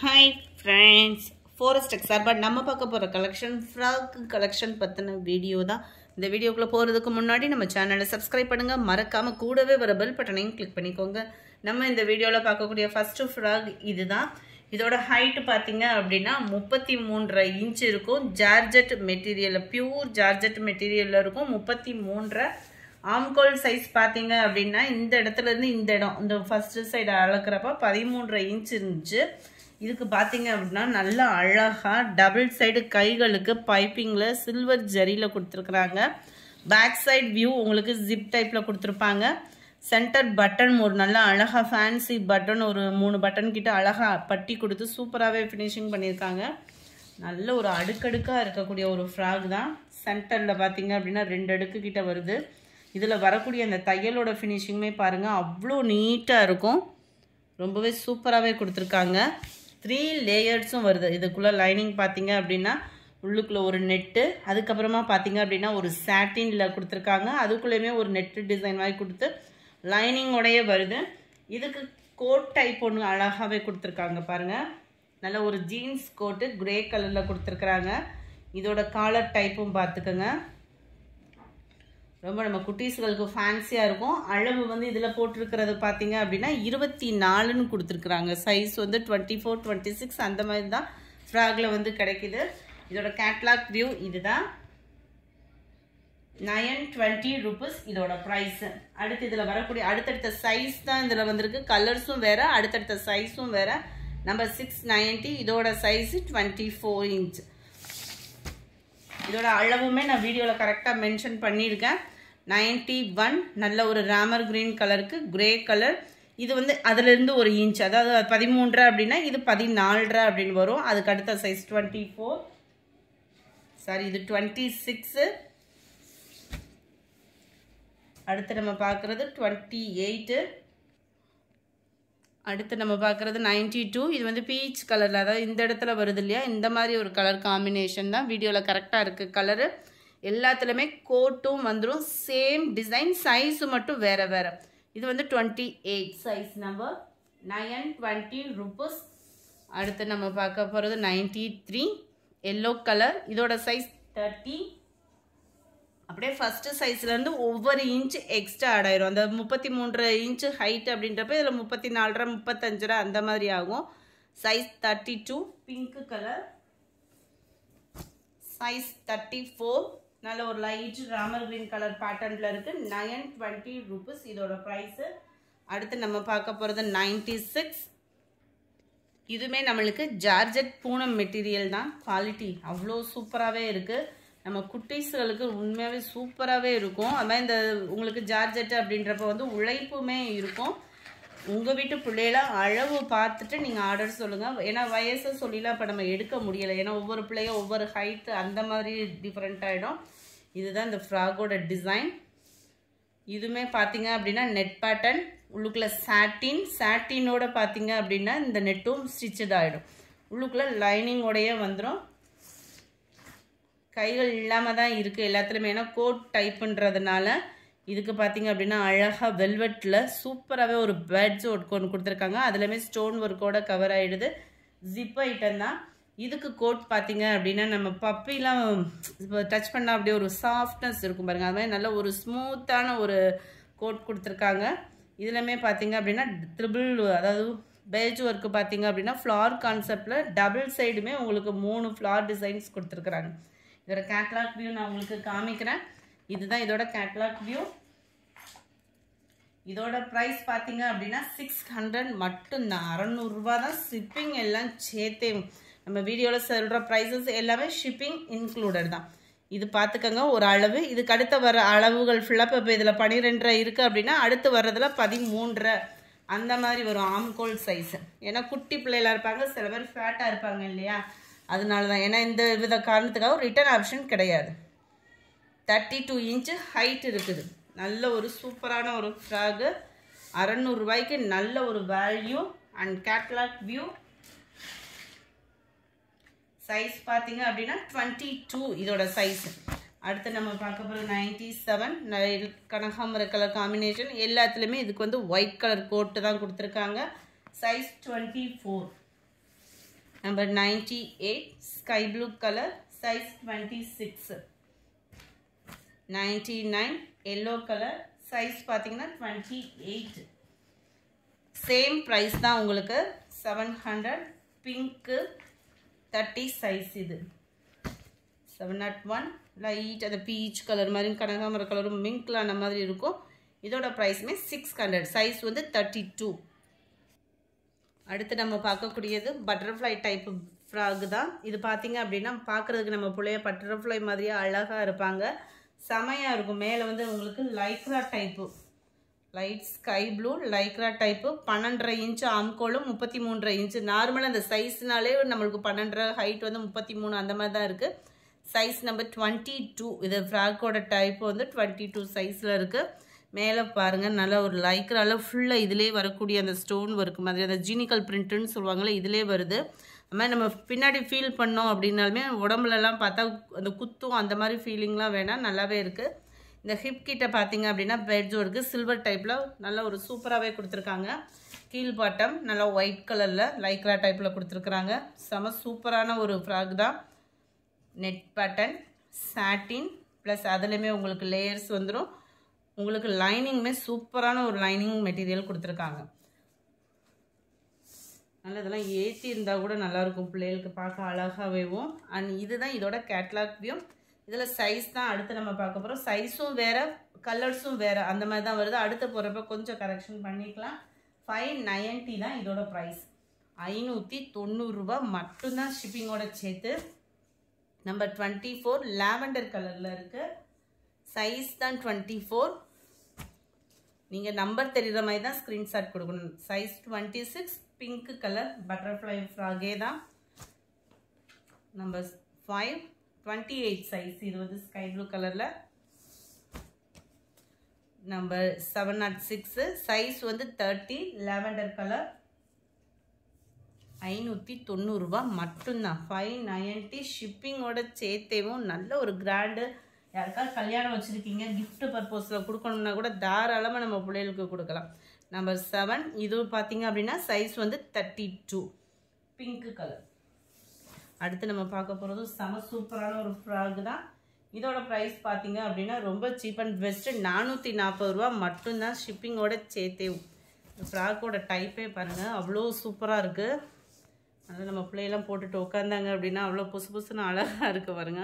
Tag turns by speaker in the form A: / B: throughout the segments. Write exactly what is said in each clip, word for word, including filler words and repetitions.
A: Hi friends, Forest Textiles but நம்ம பார்க்க போற collection Frock collection பத்தின வீடியோ தான். இந்த வீடியோக்குள்ள போறதுக்கு முன்னாடி நம்ம சேனலை subscribe பண்ணுங்க, மறக்காம கூடவே வர bell பட்டனையும் click பண்ணிக்கோங்க. நம்ம இந்த வீடியோல பார்க்கக்கூடிய first Frock இதுதான். இதோட height பாத்தீங்க அப்படினா முப்பத்தி மூன்றரை இன்ச் இருக்கும். ஜார்ஜெட் மெட்டீரியல், பியூர் ஜார்ஜெட் மெட்டீரியல்ல இருக்கும். முப்பத்தி மூன்றரை ஆம்கோல் சைஸ் பாத்தீங்க அப்படினா இந்த இடத்துல இருந்து இந்த இடம் இந்த ஃபர்ஸ்ட் சைடு அளக்கறப்ப பதிமூன்றரை இன்ச் இருந்துச்சு. இதுக்கு பாத்தீங்க அப்படினா நல்ல அழகா டபுள் சைடு கைகளுக்கு பைப்பிங்ல சில்வர் ஜரியில கொடுத்திருக்காங்க. பேக் சைடு வியூ உங்களுக்கு ஜிப் டைப்ல கொடுத்திருப்பாங்க. சென்டர் பட்டன் ஒரு நல்ல அழகா ஃபேன்சி பட்டன் ஒரு மூணு பட்டன் கிட்ட அழகா பட்டி கொடுத்து சூப்பராவே ஃபினிஷிங் பண்ணிருக்காங்க. நல்ல ஒரு அடுக்கடுக்கா இருக்கக்கூடிய ஒரு ஃப்ராக் தான். சென்டர்ல பாத்தீங்க அப்படினா ரெண்டு அடுக்கு கிட்ட வருது. இதுல வரக்கூடிய அந்த தையலோட ஃபினிஷிங்குமே பாருங்க அவ்வளோ நீட்டா இருக்கும். ரொம்பவே சூப்பராவே கொடுத்திருக்காங்க. த்ரீ லேயர்ஸும் வருது. இதுக்குள்ள லைனிங் பாத்தீங்க அப்படின்னா உள்ளுக்குள்ள ஒரு நெட்டு, அதுக்கப்புறமா பாத்தீங்க அப்படின்னா ஒரு சாட்டின்ல கொடுத்திருக்காங்க. அதுக்குள்ளேயுமே ஒரு நெட்டு டிசைன் மாதிரி கொடுத்து லைனிங்கோடய வருது. இதுக்கு கோட் டைப் ஒன்று அழகாவே கொடுத்திருக்காங்க பாருங்க. நல்ல ஒரு ஜீன்ஸ் கோட்டு கிரே கலர்ல கொடுத்திருக்காங்க. இதோட காலர் டைப்பும் பார்த்துக்கோங்க. ரொம்ப நம்ம குட்டீஸ்களுக்கு ஃபேன்சியா இருக்கும். அளவு வந்து இதுல போட்டிருக்கிறது பாத்தீங்க அப்படின்னா இருபத்தி நாலுன்னு கொடுத்துருக்காங்க. சைஸ் வந்து டுவெண்ட்டி ஃபோர் டுவெண்ட்டி சிக்ஸ் அந்த மாதிரி தான் ஃப்ராக்ல வந்து கிடைக்குது. இதோட கேட்லாக் வியூ இதுதான். நைன் டுவெண்ட்டி ருபீஸ் இதோட பிரைஸ். அடுத்து இதுல வரக்கூடிய அடுத்தடுத்த சைஸ் தான் இதுல வந்திருக்கு. கலர்ஸும் வேற, அடுத்தடுத்த சைஸும் வேற. நம்பர் சிக்ஸ் நைன்டி இதோட சைஸ் டுவெண்ட்டி ஃபோர் இன்ச். இதோட அளவுமே நான் வீடியோல கரெக்டா மென்ஷன் பண்ணியிருக்கேன். நைன்டி ஒன் நல்ல ஒரு ராமர் கிரீன் கலருக்கு கிரே கலர். இது வந்து அதுல இருந்து ஒரு இன்ச், அதாவது பதிமூன்றரை அப்படின்னா இது பதினாலரை அப்படின்னு வரும். அதுக்கு அடுத்த சைஸ் டுவெண்ட்டி ஃபோர் சாரி இது டுவெண்ட்டி சிக்ஸ். அடுத்து நம்ம பார்க்கறது டுவெண்ட்டி எயிட். அடுத்து நம்ம பார்க்குறது நைன்டி டூ. இது வந்து பீச் கலரில், அதாவது இந்த இடத்துல வருது இல்லையா, இந்த மாதிரி ஒரு கலர் காம்பினேஷன் தான். வீடியோவில் கரெக்டாக இருக்குது கலரு. எல்லாத்துலேயுமே கோட்டும் வந்துடும். சேம் டிசைன், சைஸு மட்டும் வேறு வேறு. இது வந்து twenty eight size number. Nine twenty rupees. அடுத்து நம்ம பார்க்க போகிறது நைன்டி த்ரீ எல்லோ கலர். இதோட சைஸ் தேர்ட்டி. அப்படியே ஃபர்ஸ்ட் சைஸ்லேருந்து ஒவ்வொரு இன்ச் எக்ஸ்ட்ரா ஆட் ஆயிரும். அந்த முப்பத்தி மூன்றரை இன்ச்சு ஹைட் அப்படின்றப்ப இதில் முப்பத்தி நாலரை முப்பத்தஞ்சரை அந்த மாதிரி ஆகும். Size thirty two pink colour. Size thirty four நல்ல ஒரு லைட் ராமர் கிரீன் கலர் பேட்டர்னில் இருக்குது. நைன் டுவெண்ட்டி ருபீஸ் இதோட ப்ரைஸு. அடுத்து நம்ம பார்க்க போகிறது நைன்டி சிக்ஸ். இதுவுமே நம்மளுக்கு ஜார்ஜெட் பூனம் மெட்டீரியல் தான். குவாலிட்டி அவ்வளோ சூப்பராகவே இருக்குது. நம்ம குட்டீஸ்களுக்கு உண்மையாகவே சூப்பராகவே இருக்கும். அது மாதிரி இந்த உங்களுக்கு ஜார்ஜெட்டு அப்படின்றப்ப வந்து உழைப்புமே இருக்கும். உங்கள் வீட்டு பிள்ளைகள அளவு பார்த்துட்டு நீங்கள் ஆர்டர் சொல்லுங்கள். ஏன்னா வயசை சொல்லிலாம் இப்போ நம்ம எடுக்க முடியலை. ஏன்னா ஒவ்வொரு பிள்ளைங்க ஒவ்வொரு ஹைட்டு அந்த மாதிரி டிஃப்ரெண்ட் ஆகிடும். இதுதான் இந்த ஃப்ராகோட டிசைன். இதுவுமே பார்த்தீங்க அப்படின்னா நெட் பேட்டர்ன், உள்ளுக்குள்ளே சாட்டின், சாட்டினோட பார்த்தீங்க அப்படின்னா இந்த நெட்டும் ஸ்டிச்சட் ஆகிடும். உள்ளுக்குள்ளே லைனிங்கோடையே வந்துடும். கைகள் இல்லாமல் தான் இருக்குது எல்லாத்துலேயுமே. ஏன்னா கோட் டைப்புன்றதுனால இதுக்கு பார்த்தீங்க அப்படின்னா அழகாக வெல்வெட்டில் சூப்பராகவே ஒரு பேட்ஜ் ஒர்க் ஒன்று கொடுத்துருக்காங்க. அதுலேயுமே ஸ்டோன் ஒர்க்கோட கவர் ஆகிடுது. ஜிப் ஐட்டம் தான். இதுக்கு கோட் பார்த்தீங்க அப்படின்னா நம்ம பப்பிலாம் இப்போ டச் பண்ணால் அப்படியே ஒரு சாஃப்ட்னஸ் இருக்கும் பாருங்கள். அது மாதிரி நல்ல ஒரு ஸ்மூத்தான ஒரு கோட் கொடுத்துருக்காங்க. இதுலையுமே பார்த்தீங்க அப்படின்னா ட்ரிபிள், அதாவது பேட்ஜ் ஒர்க்கு பார்த்தீங்க அப்படின்னா ஃப்ளார் கான்செப்டில் டபுள் சைடுமே உங்களுக்கு மூணு ஃப்ளார் டிசைன்ஸ் கொடுத்துருக்குறாங்க. இதோட கேட்லாக் வியூ நான் உங்களுக்கு காமிக்கிறேன். இதுதான் இதோட கேட்லாக் வியூ. இதோட ப்ரைஸ் பார்த்தீங்க அப்படின்னா சிக்ஸ் ஹண்ட்ரட் மட்டும்தான். அறநூறுரூவா தான். ஷிப்பிங் எல்லாம் சேர்த்தே நம்ம வீடியோவில் சொல்கிற ப்ரைஸஸ் எல்லாமே ஷிப்பிங் இன்க்ளூடட் தான். இது பார்த்துக்கோங்க ஒரு அளவு. இதுக்கு அடுத்த வர அளவுகள் ஃபுல்லாக இப்போ இதில் பன்னிரெண்டரை இருக்குது அப்படின்னா அடுத்து வர்றதுல பதிமூன்றரை அந்த மாதிரி வரும் ஆம்கோல் சைஸு. ஏன்னா குட்டி பிள்ளைகளாக இருப்பாங்க, சில பேர் ஃபேட்டாக இருப்பாங்க இல்லையா, அதனால தான். ஏன்னா இந்த வித காரணத்துக்காக ரிட்டர்ன் ஆப்ஷன் கிடையாது. தேர்ட்டி டூ இன்ச்சு ஹைட் இருக்குது. நல்ல ஒரு சூப்பரான ஒரு ஃப்ராகு. அறநூறுரூவாய்க்கு நல்ல ஒரு value. And catalogue view. Size பார்த்தீங்க அப்படின்னா டுவெண்ட்டி டூ இதோட சைஸ். அடுத்து நம்ம பார்க்க போகிற நைன்டி செவன் கனகாம்பர கலர் காம்பினேஷன். எல்லாத்துலேயுமே இதுக்கு வந்து ஒயிட் கலர் கோட்டு தான் கொடுத்துருக்காங்க. Size twenty four. number ninety-eight sky blue color size twenty-six. ninety-nine yellow color size பாத்தீங்கன்னா twenty-eight. same price தான் உங்களுக்கு seven hundred. pink thirty size இது seven oh one light அந்த peach color மாதிரி கனகாமர கலரும் மிங்க்லான மாதிரி இருக்கும். இதோட பிரைஸ்மே six hundred. சைஸ் வந்து thirty-two. அடுத்து நம்ம பார்க்கக்கூடியது பட்டர்ஃப்ளை டைப் ஃப்ராக் தான். இது பார்த்தீங்க அப்படின்னா பார்க்குறதுக்கு நம்ம புள்ளைய பட்டர்ஃப்ளை மாதிரியே அழகாக இருப்பாங்க. செமையாக இருக்கும். மேலே வந்து உங்களுக்கு lycra type, light sky blue lycra type, பன்னெண்டரை இன்ச்சு ஆம்கோலும் முப்பத்தி மூன்றரை இன்ச்சு. நார்மலாக அந்த சைஸ்னாலே நம்மளுக்கு பன்னெண்டரை, ஹைட் வந்து முப்பத்தி மூணு அந்த மாதிரி தான் இருக்குது. Size number twenty two. இது ஃப்ராக்கோட டைப்பு வந்து டுவெண்ட்டி டூ சைஸில் இருக்குது. மேலே பாருங்கள் நல்லா ஒரு லைக்ரால ஃபுல்லாக இதிலே வரக்கூடிய அந்த ஸ்டோன் ஒர்க் மாதிரி அந்த ஜீனிக்கல் பிரிண்ட்டுன்னு சொல்லுவாங்களே இதிலே வருது. அது மாதிரி நம்ம பின்னாடி ஃபீல் பண்ணோம் அப்படின்னாலுமே உடம்புலலாம் பார்த்தா அந்த குத்தும் அந்த மாதிரி ஃபீலிங்லாம் வேணாம், நல்லாவே இருக்குது. இந்த ஹிப் கிட்ட பார்த்தீங்க அப்படின்னா பெட்ஜ் ஒர்க்கு சில்வர் டைப்பில் நல்லா ஒரு சூப்பராகவே கொடுத்துருக்காங்க. கீழ் பாட்டம் நல்லா ஒயிட் கலரில் லைக்ரா டைப்பில் கொடுத்துருக்குறாங்க. செம சூப்பரான ஒரு ஃப்ராக் தான். நெட் பேட்டர்ன் சாட்டின் ப்ளஸ் அதுலேயுமே உங்களுக்கு லேயர்ஸ் வந்துடும். உங்களுக்கு லைனிங்குமே சூப்பரான ஒரு லைனிங் மெட்டீரியல் கொடுத்துருக்காங்க. நல்லா இதெல்லாம் ஏற்றி இருந்தால் கூட நல்லாயிருக்கும், பிள்ளைகளுக்கு பார்க்க அழகாகவேவும். அண்ட் இதுதான் இதோட கேட்லாக் வியூ. இதில் சைஸ் தான் அடுத்து நம்ம பார்க்க போகிறோம். சைஸும் வேறு கலர்ஸும் வேறு அந்த மாதிரி தான் வருது. அடுத்து போகிறப்ப கொஞ்சம் கரெக்ஷன் பண்ணிக்கலாம். ஃபைவ் நைன்ட்டி தான் இதோட ப்ரைஸ். ஐநூற்றி தொண்ணூறுரூபா மட்டும்தான் ஷிப்பிங்கோட சேர்த்து. நம்பர் டுவெண்ட்டி ஃபோர் லாவெண்டர் கலரில் இருக்குது. சைஸ் தான் டுவெண்ட்டி ஃபோர். நீங்கள் நம்பர் தெரிகிற மாதிரி தான் ஸ்க்ரீன்ஷாட் கொடுக்கணும். Size twenty six pink colour butterfly ஃப்ராகே தான். Number five twenty eight size. இது வந்து ஸ்கை ப்ளூ கலரில். Number seven not six size வந்து தேர்ட்டி லாவெண்டர் கலர். ஐநூற்றி தொண்ணூறுரூபா மட்டும்தான். ஃபைவ் நைன்ட்டி ஷிப்பிங்கோட சேர்த்தேவும் நல்ல ஒரு கிராண்டு. யாருக்காவது கல்யாணம் வச்சுருக்கீங்க கிஃப்ட் பர்பஸில் கொடுக்கணும்னா கூட தாராளமாக நம்ம பிள்ளைகளுக்கு கொடுக்கலாம். நம்பர் செவன் இது பார்த்தீங்க அப்படின்னா சைஸ் வந்து தேர்ட்டி டூ பிங்க் கலர். அடுத்து நம்ம பார்க்க போகிறது செம சூப்பரான ஒரு ஃப்ராக் தான். இதோட ப்ரைஸ் பார்த்தீங்க அப்படின்னா ரொம்ப சீப் அண்ட் பெஸ்ட்டு. நானூற்றி நாற்பது ரூபா மட்டும்தான் ஷிப்பிங்கோட சேர்த்தேவும். இந்த ஃப்ராக்கோட டைப்பே பாருங்கள் அவ்வளோ சூப்பராக இருக்குது. அதனால் நம்ம பிள்ளையெல்லாம் போட்டுட்டு உட்காந்தாங்க அப்படின்னா அவ்வளோ புசு புசுன்னு அழகாக இருக்குது பாருங்க.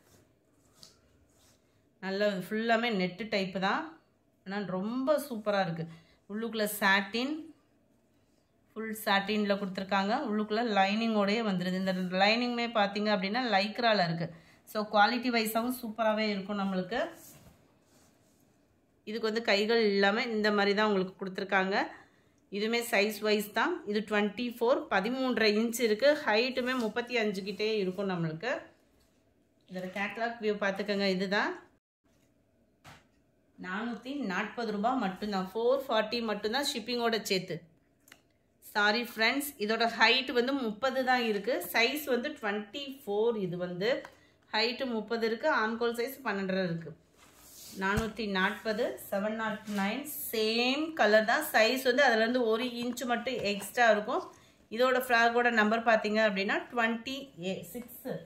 A: நல்ல ஃபுல்லாமே நெட்டு டைப்பு தான், ஆனால் ரொம்ப சூப்பராக இருக்குது. உள்ளுக்குள்ளே சாட்டின் ஃபுல் சாட்டினில் கொடுத்துருக்காங்க. உள்ளுக்குள்ளே லைனிங்கோடையே வந்துடுது. இந்த லைனிங்குமே பார்த்தீங்க அப்படின்னா லைக்ராவில் இருக்குது. ஸோ குவாலிட்டி வைஸாகவும் சூப்பராகவே இருக்கும் நம்மளுக்கு. இதுக்கு வந்து கைகள் இல்லாமல் இந்த மாதிரி தான் உங்களுக்கு கொடுத்துருக்காங்க. இதுவுமே சைஸ் வைஸ் தான். இது டுவெண்ட்டி ஃபோர் பதிமூன்றரை இன்ச் இருக்குது. ஹைட்டுமே முப்பத்தி அஞ்சு கிட்டே இருக்கும் நம்மளுக்கு. இதோட கேட்லாக் வியூ பார்த்துக்கோங்க. இதுதான் நானூற்றி நாற்பது ரூபா மட்டும்தான். ஃபோர் ஃபார்ட்டி மட்டும்தான் ஷிப்பிங்கோட சேர்த்து. சாரி ஃப்ரெண்ட்ஸ், இதோட ஹைட் வந்து முப்பது தான் இருக்குது. சைஸ் வந்து டுவெண்ட்டி ஃபோர். இது வந்து ஹைட்டு முப்பது இருக்குது. ஆம்கோல் சைஸ் பன்னெண்டரை இருக்குது. நானூற்றி நாற்பது seven not nine same colour தான். சைஸ் வந்து அதுலேருந்து ஒரு இன்ச்சு மட்டும் எக்ஸ்ட்ரா இருக்கும். இதோட ஃப்ராகோட நம்பர் பார்த்தீங்க அப்படின்னா டுவெண்ட்டி ஏ சிக்ஸு.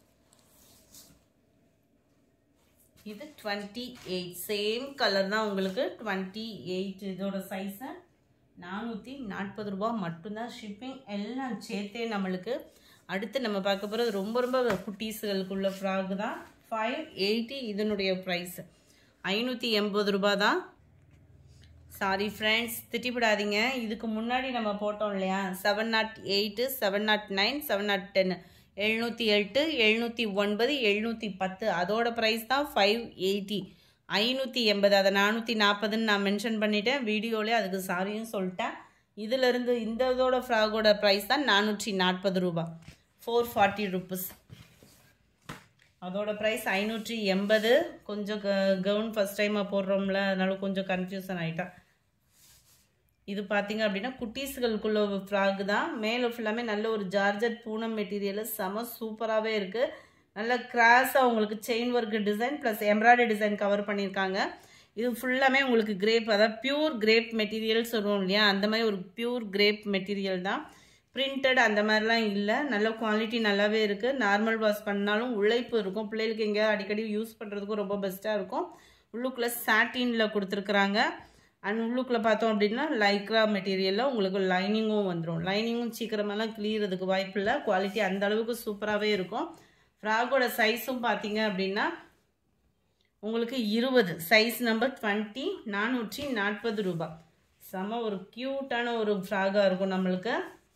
A: இது டுவெண்ட்டி எயிட் சேம் கலர் தான் உங்களுக்கு. டுவெண்ட்டி எயிட் இதோட சைஸை நானூற்றி நாற்பது ரூபா மட்டும்தான் ஷிப்பிங் எல்லாம் சேர்த்தே நம்மளுக்கு. அடுத்து நம்ம பார்க்க போகிறது ரொம்ப ரொம்ப குட்டீஸுகளுக்குள்ள ஃப்ராக் தான். ஃபைவ் எயிட்டி இதனுடைய ப்ரைஸ். ஐநூற்றி எண்பது ரூபா தான். சாரி ஃப்ரெண்ட்ஸ், திட்டிவிடாதீங்க. இதுக்கு முன்னாடி நம்ம போட்டோம் இல்லையா seven not eight seven not nine seven not ten எழுநூற்றி எட்டு எழுநூற்றி ஒன்பது எழுநூற்றி பத்து அதோட ப்ரைஸ் தான் ஃபைவ் எயிட்டி. ஐநூற்றி எண்பது அதை நானூற்றி நாற்பதுன்னு நான் மென்ஷன் பண்ணிட்டேன் வீடியோலேயே, அதுக்கு சாரியும் சொல்லிட்டேன். இதிலிருந்து இந்த இதோட ஃப்ராகோட ப்ரைஸ் தான் நானூற்றி நாற்பது ரூபா. Four forty rupees. அதோட ப்ரைஸ் ஐநூற்றி எண்பது. கொஞ்சம் கவுன் ஃபஸ்ட் டைமாக போடுறோம்ல, அதனால கொஞ்சம் கன்ஃபியூஷன் ஆகிட்டா. இது பார்த்தீங்க அப்படின்னா குட்டீஸுகளுக்குள்ள ஒரு ஃப்ராக் தான். மேலே ஃபுல்லாமே நல்ல ஒரு ஜார்ஜட் பூனம் மெட்டீரியல் செம சூப்பராகவே இருக்குது. நல்ல கிராஸாக உங்களுக்கு chain work design plus embroidery design cover பண்ணியிருக்காங்க. இது ஃபுல்லாமே உங்களுக்கு கிரேப், அதாவது பியூர் கிரேப் மெட்டீரியல் சொல்லுவோம் இல்லையா, அந்த மாதிரி ஒரு பியூர் கிரேப் மெட்டீரியல் தான். பிரிண்டட் அந்த மாதிரிலாம் இல்லை, நல்ல குவாலிட்டி நல்லாவே இருக்குது. நார்மல் வாஷ் பண்ணாலும் உழைப்பு இருக்கும், பிள்ளைகளுக்கு எங்கேயாவது அடிக்கடி யூஸ் பண்ணுறதுக்கும் ரொம்ப பெஸ்ட்டாக இருக்கும். உள்ளுக்குள்ளே சாட்டினில் கொடுத்துருக்குறாங்க. அண்ட் உள்ளுக்குள்ளே பார்த்தோம் அப்படின்னா லைக்ரா மெட்டீரியலில் உங்களுக்கு லைனிங்கும் வந்துடும். லைனிங்கும் சீக்கிரமெல்லாம் கிளியறதுக்கு வாய்ப்பு இல்லை, குவாலிட்டி அந்த அளவுக்கு சூப்பராகவே இருக்கும். ஃப்ராகோட சைஸும் பார்த்தீங்க அப்படின்னா உங்களுக்கு இருபது, சைஸ் நம்பர் டுவெண்ட்டி, நானூற்றி நாற்பது ரூபாய். செம ஒரு க்யூட்டான ஒரு ஃப்ராகாக இருக்கும் நம்மளுக்கு.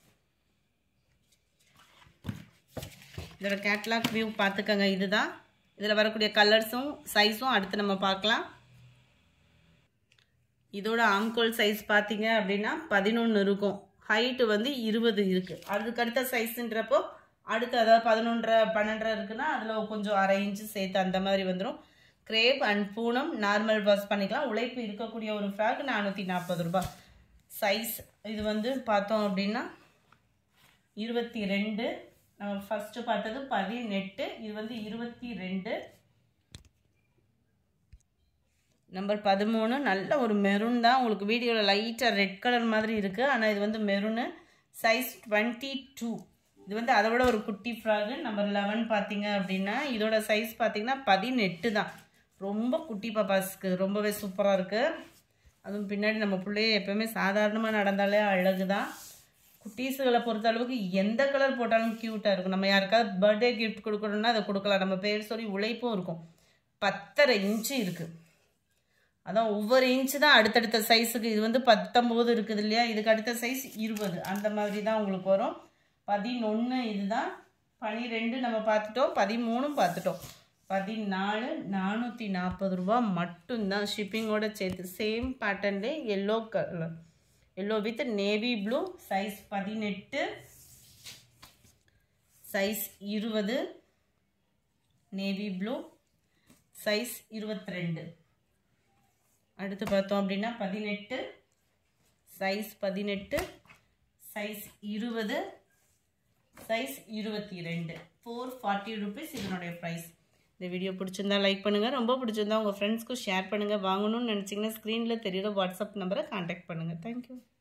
A: இதோட கேட்லாக் வியூ பார்த்துக்கங்க. இதுதான் இதில் வரக்கூடிய கலர்ஸும் சைஸும் அடுத்து நம்ம பார்க்கலாம். இதோட ஆம்கோல் சைஸ் பார்த்தீங்க அப்படின்னா பதினொன்று இருக்கும், ஹைட்டு வந்து இருபது இருக்குது. அதுக்கு அடுத்த சைஸுன்றப்போ அடுத்து அதாவது பதினொன்றரை பன்னெண்டரை இருக்குன்னா அதில் கொஞ்சம் அரை இன்ச்சு சேர்த்து அந்த மாதிரி வந்துடும். கிரேப் அண்ட் பூனம் நார்மல் வாஷ் பண்ணிக்கலாம். உழைப்பு இருக்கக்கூடிய ஒரு ஃப்ராக் நானூற்றி நாற்பது ரூபாய். சைஸ் இது வந்து பார்த்தோம் அப்படின்னா இருபத்தி ரெண்டு, நம்ம ஃபஸ்ட்டு பார்த்தது பதினெட்டு, இது வந்து இருபத்தி ரெண்டு. நம்பர் பதிமூணு நல்ல ஒரு மெரூன் தான், உங்களுக்கு வீடியோவில் லைட்டாக ரெட் கலர் மாதிரி இருக்குது, ஆனால் இது வந்து மெரூனு. Size twenty two. இது வந்து அதை விட ஒரு குட்டி ஃப்ராகு. நம்பர் லெவன் பார்த்தீங்க அப்படின்னா இதோட சைஸ் பார்த்தீங்கன்னா பதினெட்டு தான். ரொம்ப குட்டி பாப்பாஸ்க்கு ரொம்பவே சூப்பராக இருக்குது. அதுவும் பின்னாடி நம்ம பிள்ளைய எப்போவுமே சாதாரணமாக நடந்தாலே அழகு தான். குட்டீஸுகளை பொறுத்த அளவுக்கு எந்த கலர் போட்டாலும் க்யூட்டாக இருக்கும். நம்ம யாருக்காவது பர்த்டே கிஃப்ட் கொடுக்கணுன்னா அதை கொடுக்கலாம். நம்ம பேர் சொல்லி உழைப்பும் இருக்கும். பத்தரை இன்ச்சு இருக்குது, அதான் ஒவ்வொரு இன்ச்சு தான் அடுத்தடுத்த சைஸுக்கு. இது வந்து பத்தொம்போது இருக்குது இல்லையா, இதுக்கு அடுத்த சைஸ் இருபது, அந்த மாதிரி தான் உங்களுக்கு வரும். பதினொன்று இதுதான், பனிரெண்டு நம்ம பார்த்துட்டோம், பதிமூணும் பார்த்துட்டோம். பதினாலு நானூற்றி நாற்பது ரூபா மட்டும்தான் ஷிப்பிங்கோட சேர்த்து. சேம் பேட்டர்ன்லே yellow colour, yellow with navy blue. Size பதினெட்டு, சைஸ் இருபது, நேவி ப்ளூ, சைஸ் இருபத்தி ரெண்டு. அடுத்து பார்த்தோம் அப்படின்னா பதினெட்டு, சைஸ் பதினெட்டு, சைஸ் இருபது, சைஸ் இருபத்தி ரெண்டு. ஃபோர் ஃபார்ட்டி ருபீஸ் இதனுடைய ப்ரைஸ். இந்த வீடியோ பிடிச்சிருந்தா லைக் பண்ணுங்கள், ரொம்ப பிடிச்சிருந்தா உங்கள் ஃப்ரெண்ட்ஸ்க்கும் ஷேர் பண்ணுங்கள். வாங்கணும்னு நினச்சிங்கன்னா ஸ்க்ரீனில் தெரியுற வாட்ஸ்அப் நம்பரை கான்டாக்ட் பண்ணுங்கள். தேங்க்யூ.